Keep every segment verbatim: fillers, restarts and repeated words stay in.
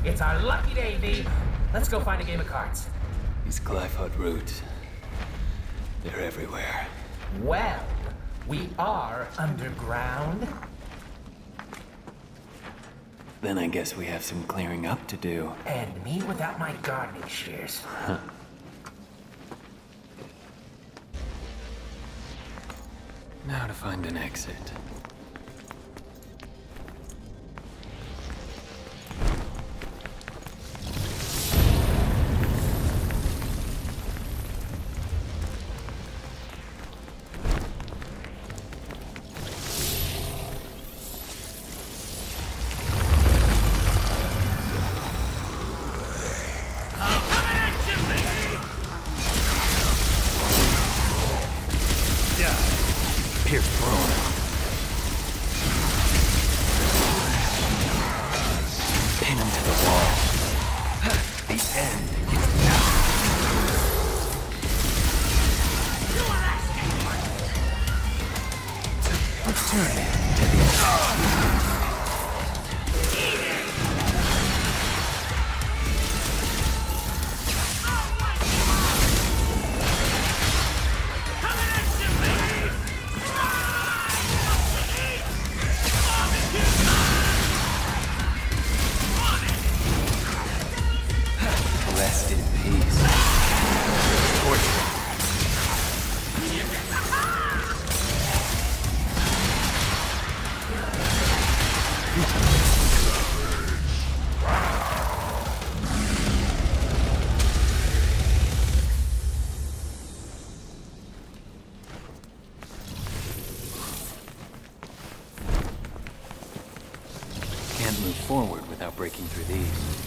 It's our lucky day, V. Let's go find a game of cards. These Glyphod roots, they're everywhere. Well, we are underground. Then I guess we have some clearing up to do. And me without my gardening shears. Huh. Now to find an exit. Forward without breaking through these.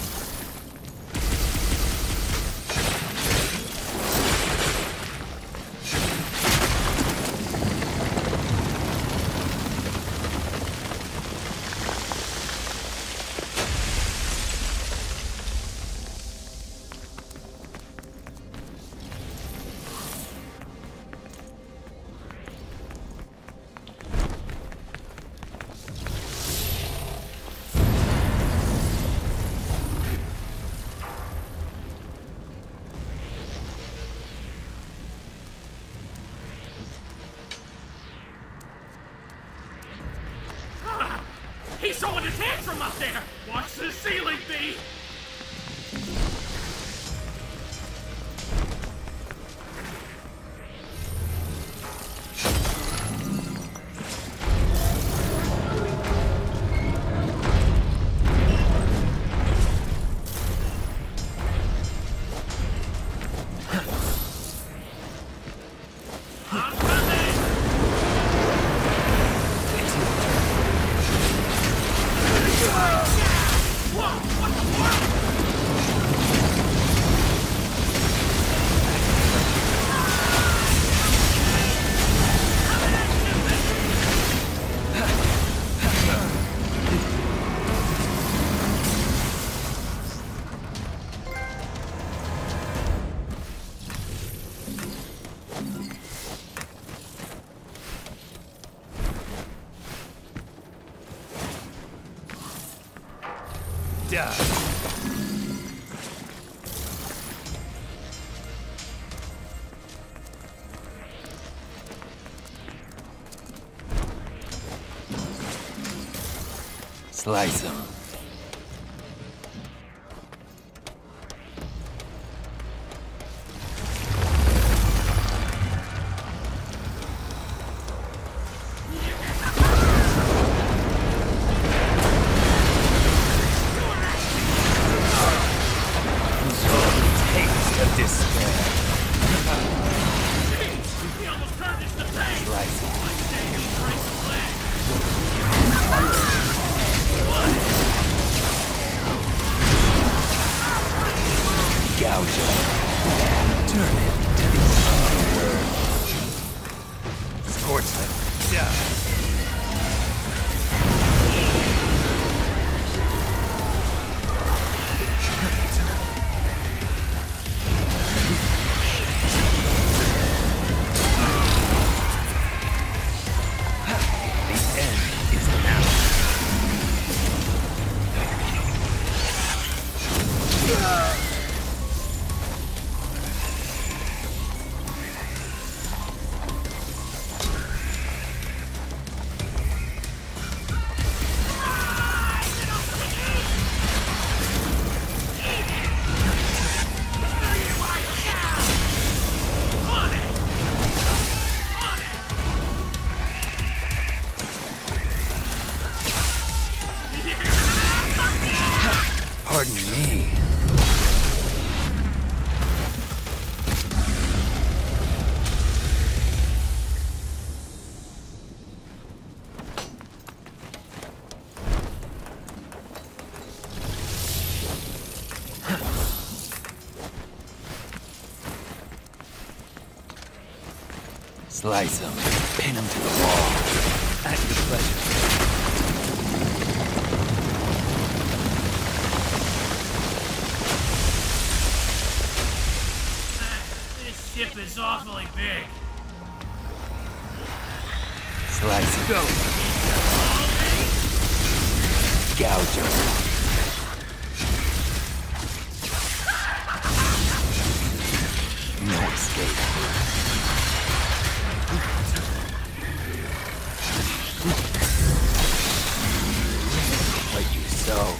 He's throwing a tantrum up there! Watch the ceiling, B! Slice him. What? Pardon me. Slice him, pin him to the wall. At your pleasure. This ship is awfully big. Slice him. Go. Gouge him. No escape. What you sow.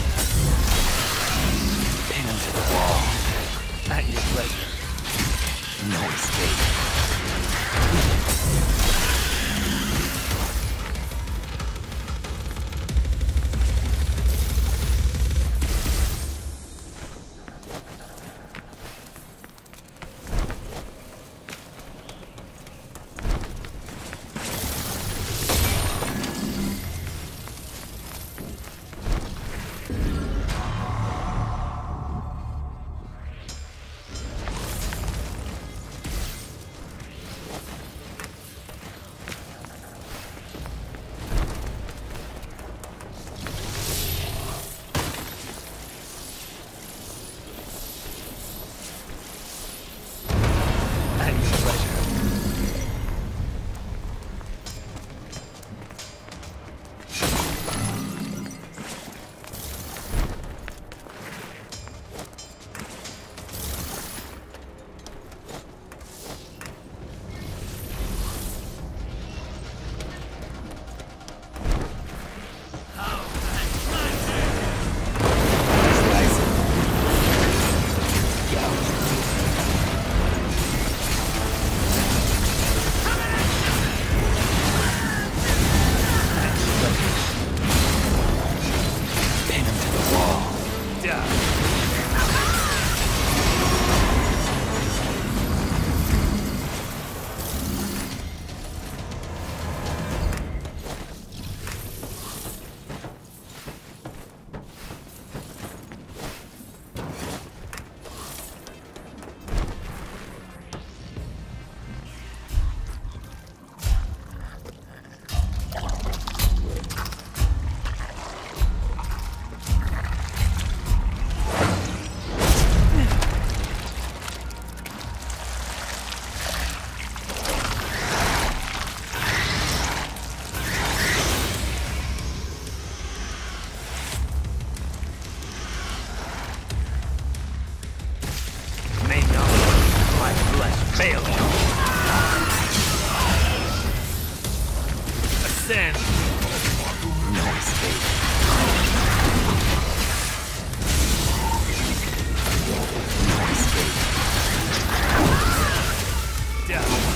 Pin him to the wall. At your pleasure. No escape. Fail. Ascend. No escape. No escape. Down.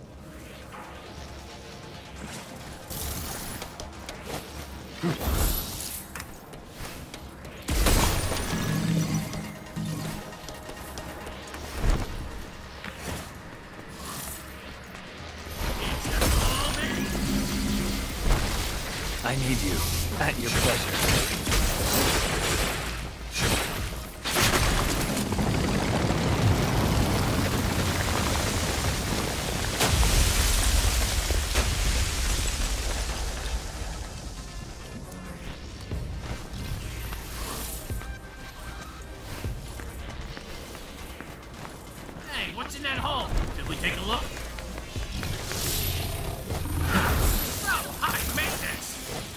Hmm. I need you. At your pleasure. Hey, what's in that hole? Did we take a look? Oh, high maintenance!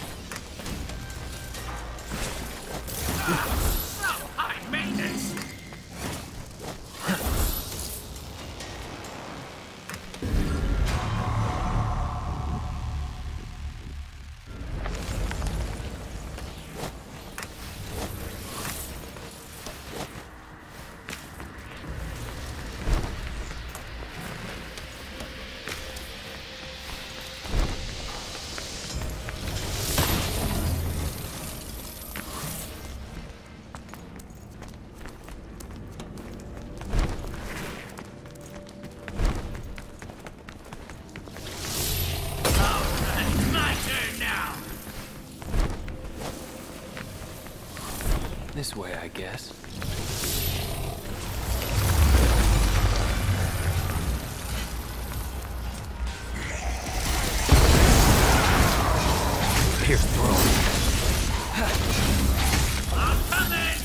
Oh, high maintenance! This way, I guess. Pierce through. I'm coming!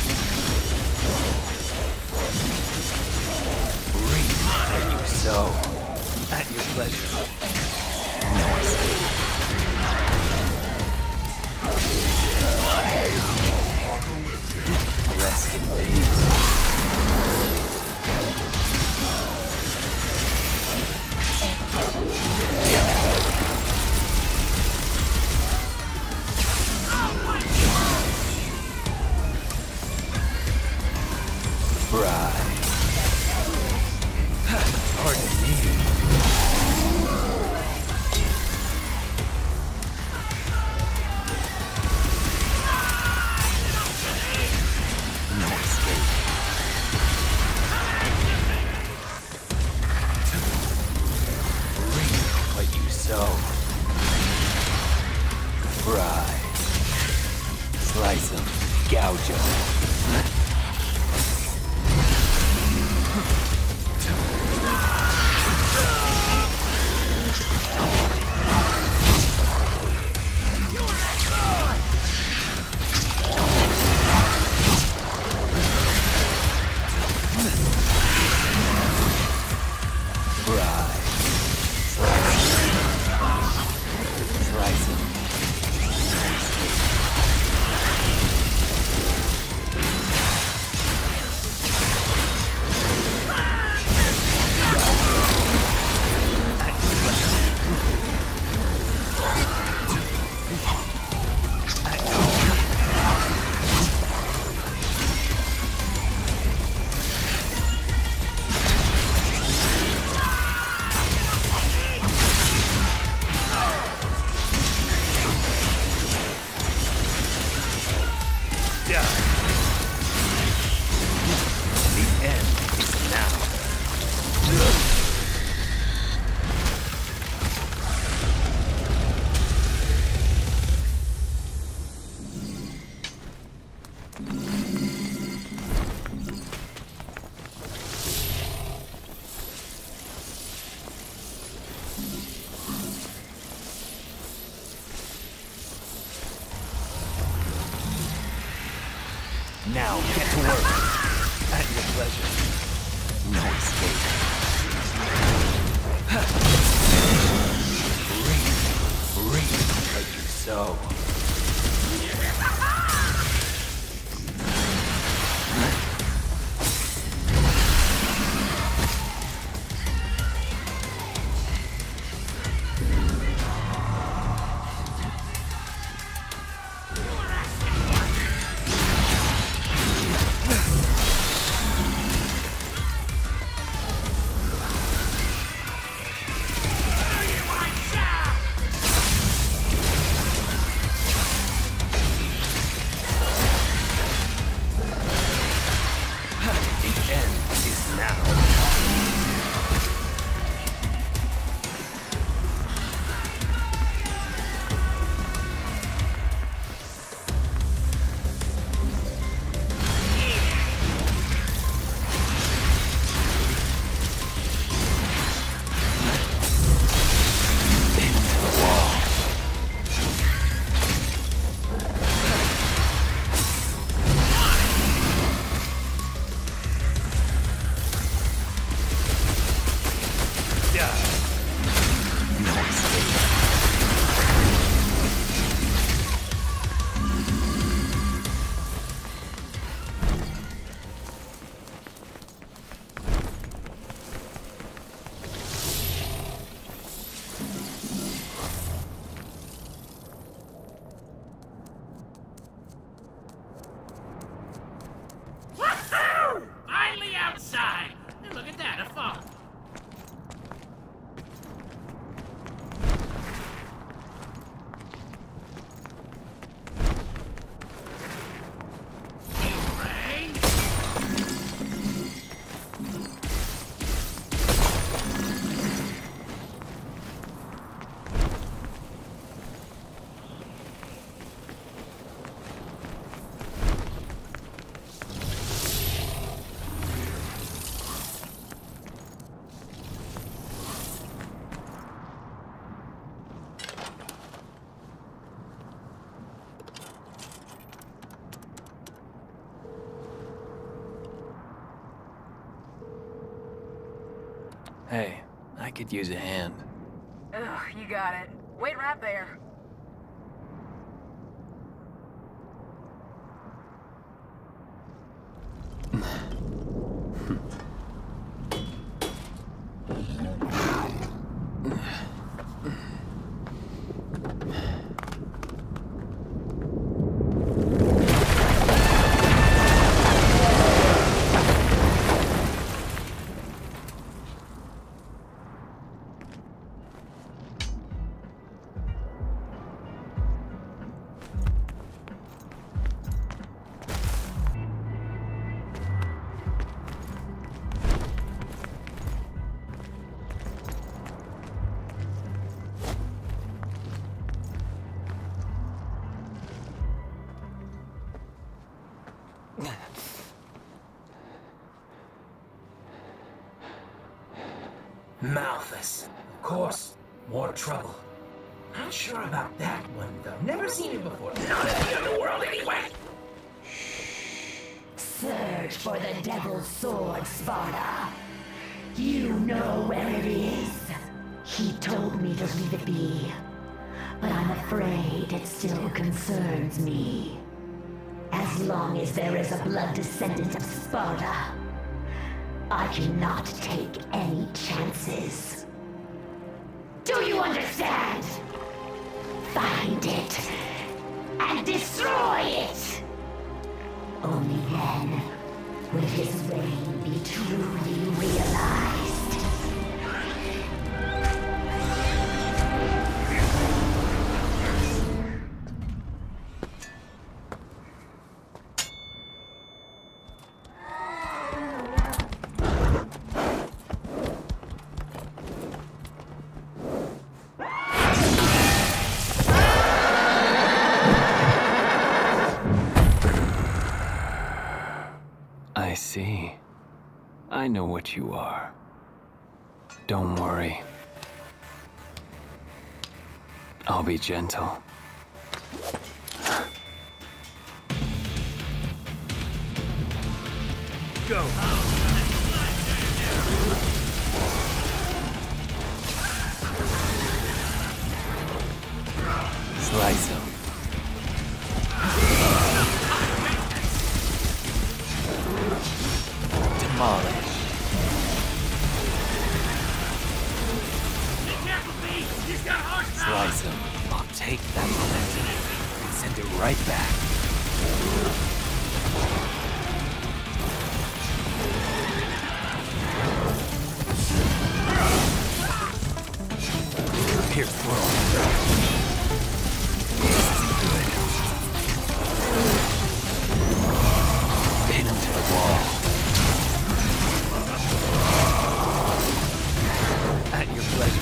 Breathe like you sow. At your pleasure. No escape. Rest in peace. Bride. Pardon me. Fry. Slice them. Gouge them. Now, get to work. At your pleasure. No escape. Breathe. Breathe like you sow. Hey, I could use a hand. Ugh, you got it. Wait right there. Malthus. Of course. More trouble. Not sure about that one, though. Never seen it before. Not in the underworld, anyway. Search for the Devil's Sword, Sparta. You know where it is. He told me to leave it be. But I'm afraid it still concerns me. As long as there is a blood descendant of Sparta, I cannot take any chances. Do you understand? Find it and destroy it. Only then will his reign be truly realized. I see. I know what you are. Don't worry. I'll be gentle. Go! Slice him. Demolish. Be careful, B! He's got horsepower! Slice him. I'll take that momentum and send it right back. Pierce through. This isn't good. Pin him to the wall. At your pleasure.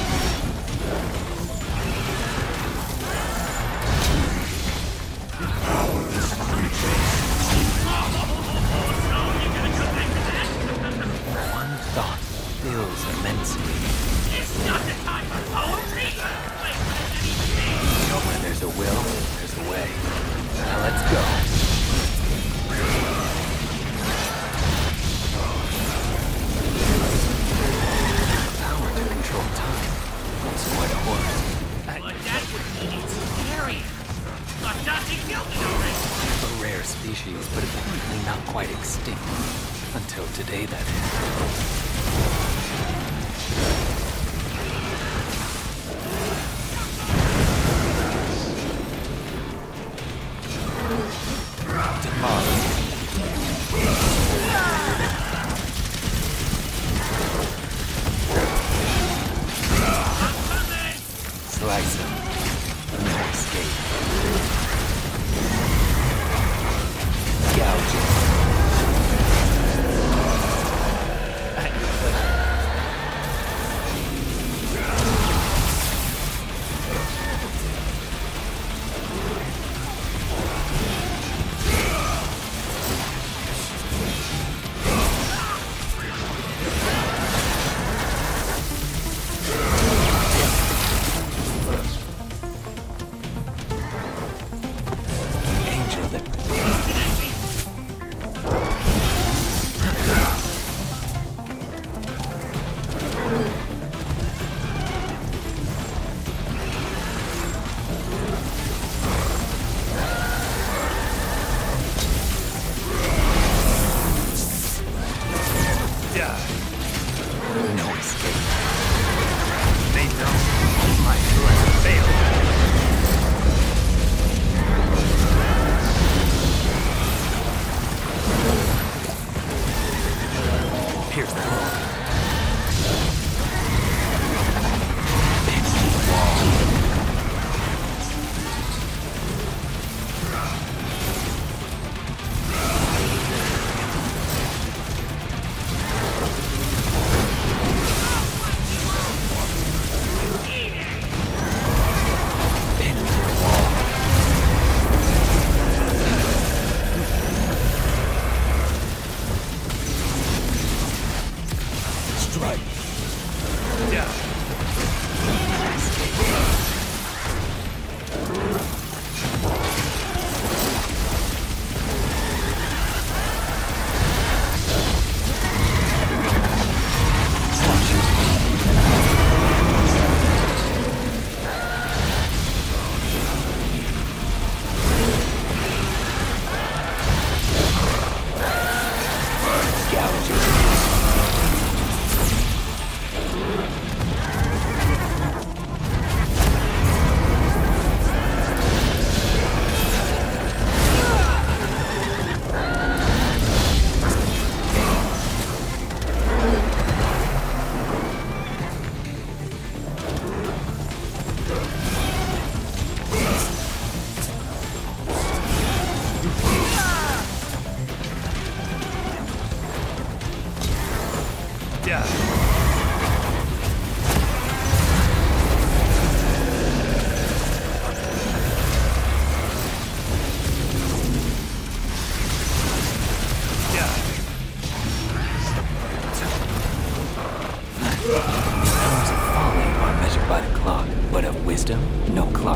One thought fills immensely. It's not the time for poetry! You know, where there's a will, there's a way. Now let's go. Power to control time. It's quite a horse. But that would mean it's scary! But nothing guilty already! A rare species, but apparently not quite extinct. Until today, that is. Demolish. Slice him. No escape. Gouge him. At your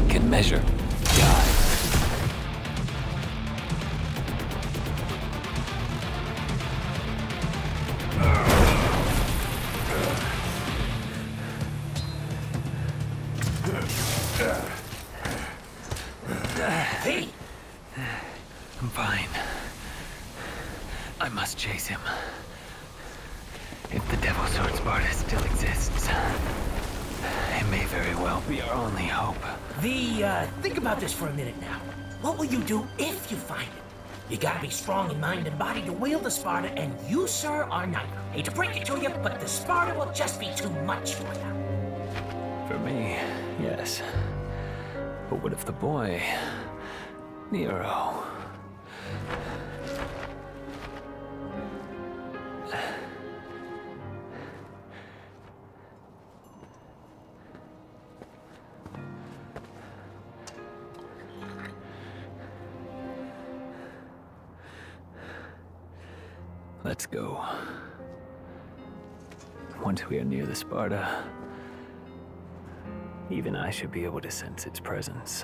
can measure God. Hey! I'm fine. I must chase him. If the Devil Sword Sparta still exists, it may very well be our only hope. The, uh, think about this for a minute now. What will you do if you find it? You gotta be strong in mind and body to wield the Sparta, and you, sir, are neither. Hate to break it to you, but the Sparta will just be too much for you. For me, yes. But what if the boy, Nero? Let's go. Once we are near the Sparta, even I should be able to sense its presence.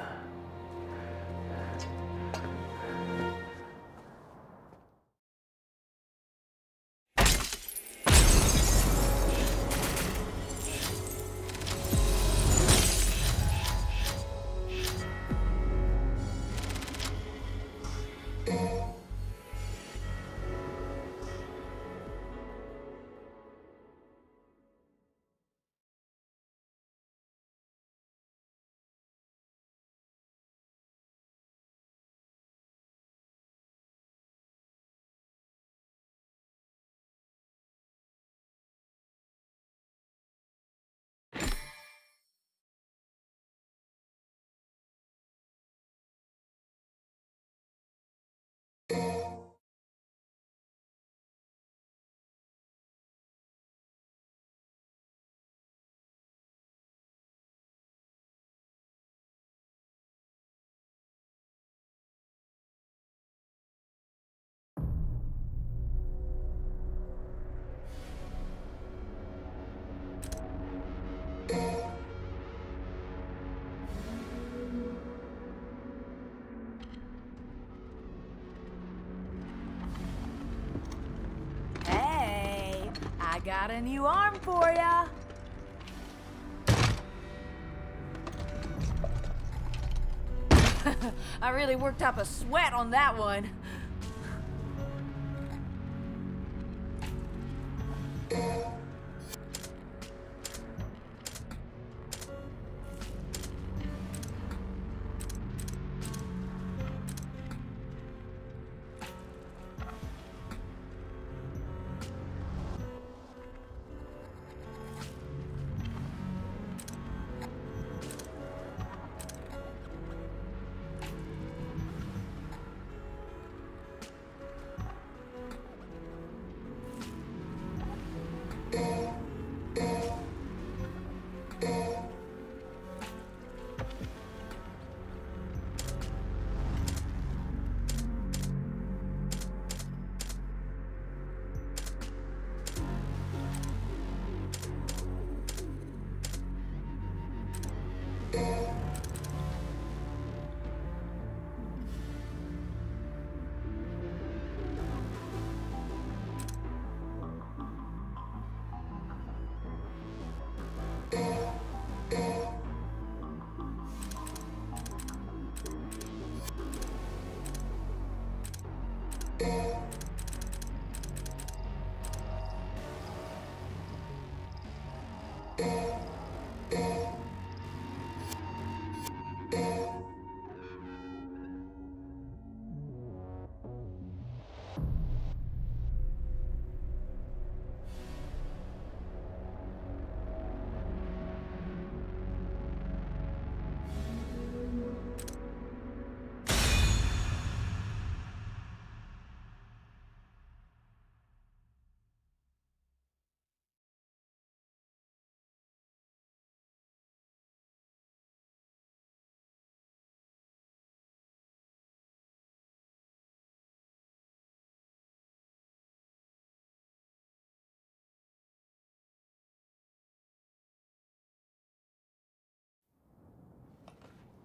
Hey, I got a new arm for ya. I really worked up a sweat on that one.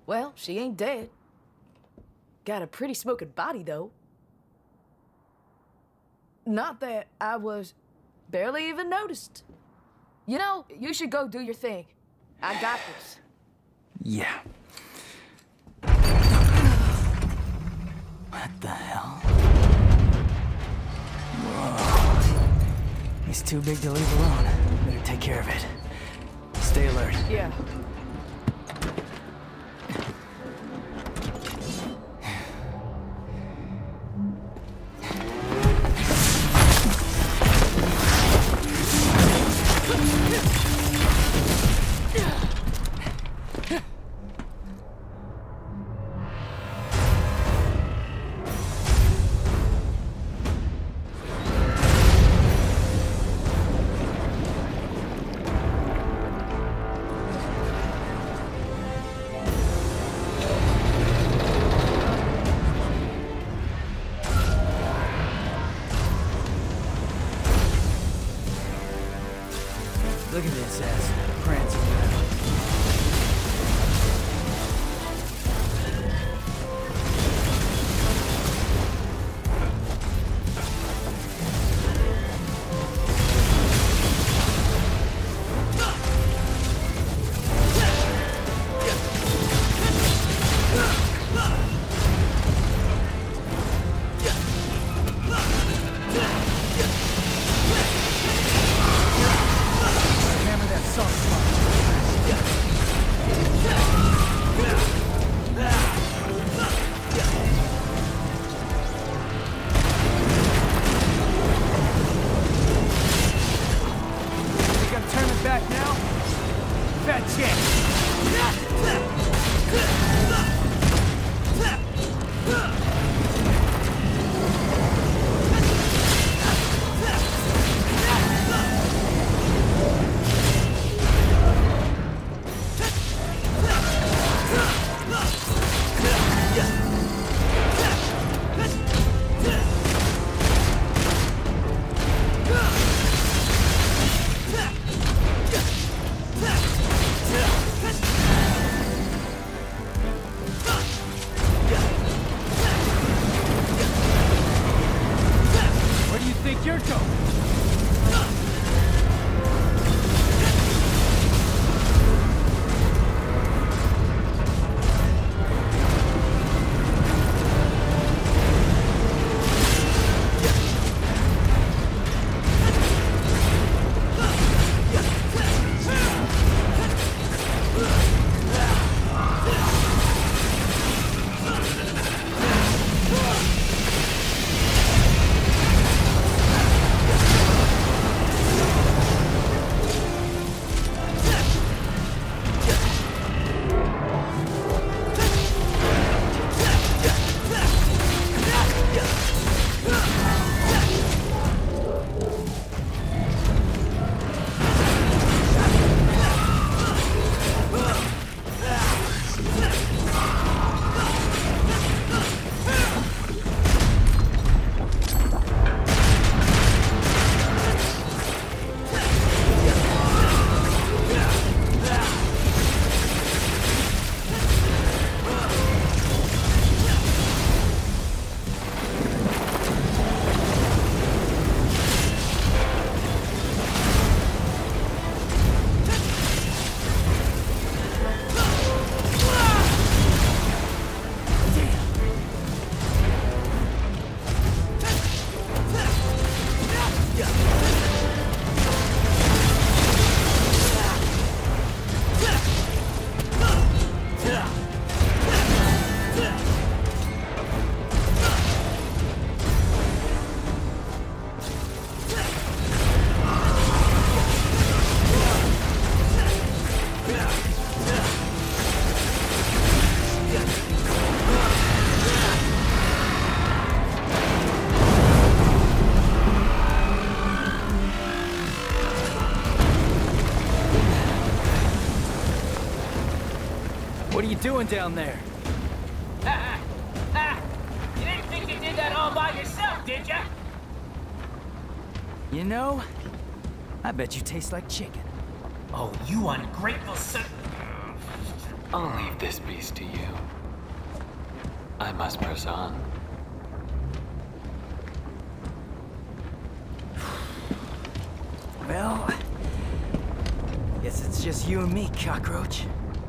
Well, she ain't dead. Got a pretty smoking body, though. Not that I was barely even noticed. You know, you should go do your thing. I got this. Yeah. What the hell? Whoa. He's too big to leave alone. Better take care of it. Stay alert. Yeah. Look at this ass prancing around. What are you doing down there? Ha ha! You didn't think you did that all by yourself, did ya? You know, I bet you taste like chicken. Oh, you ungrateful son... I'll leave this beast to you. I must press on. Well, guess it's just you and me, cockroach.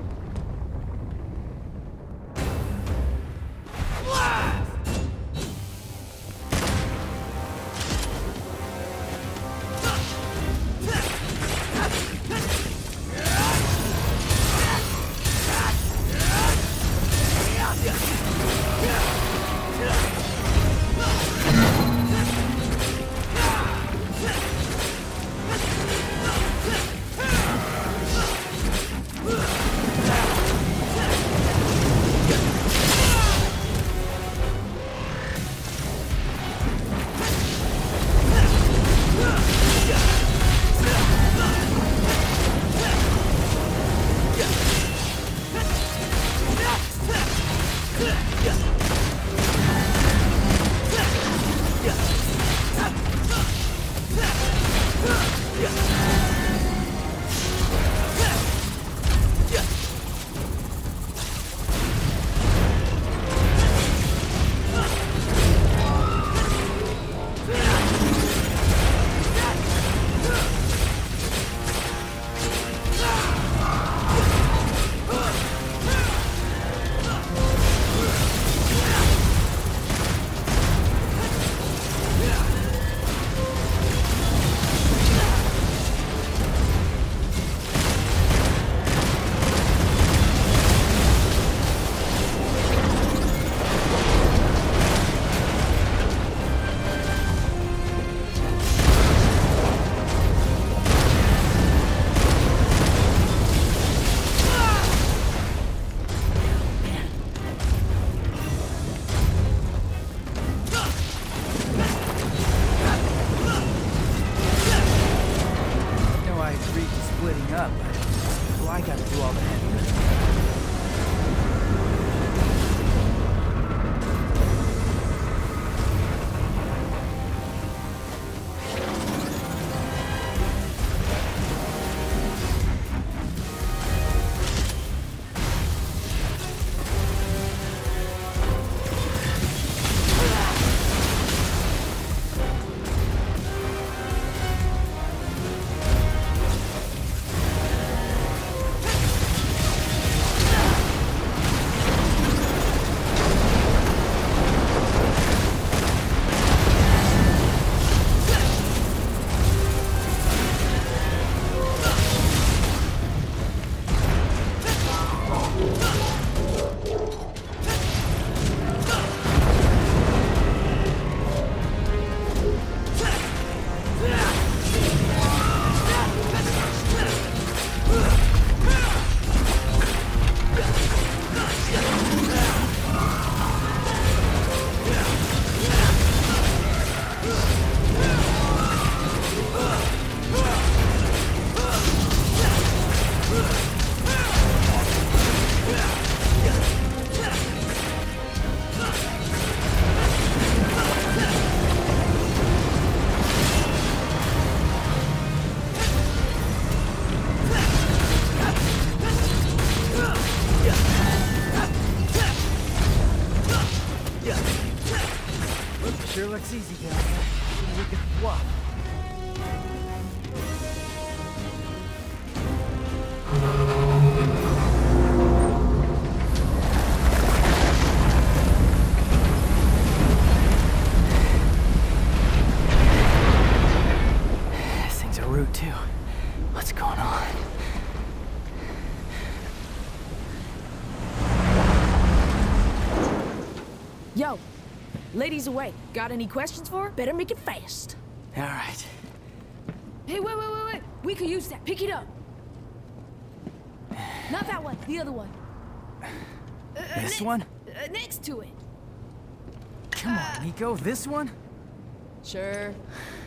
Up, but well, I gotta do all the heavy lifting. Sure looks easy down here. We can swap. This thing's a root too. What's going on? Yo, lady's away. Got any questions for her? Better make it fast. All right. Hey, wait, wait, wait, wait. We could use that. Pick it up. Not that one. The other one. Uh, This next, one? Uh, next to it. Come on, Nico. This one? Sure.